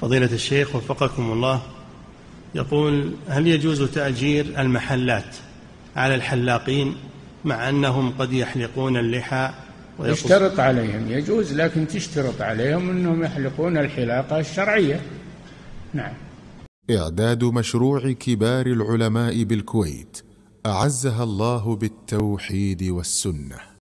فضيلة الشيخ وفقكم الله، يقول: هل يجوز تأجير المحلات على الحلاقين مع أنهم قد يحلقون اللحى يشترط عليهم؟ يجوز، لكن تشترط عليهم أنهم يحلقون الحلاقة الشرعية. نعم. إعداد مشروع كبار العلماء بالكويت أعزها الله بالتوحيد والسنة.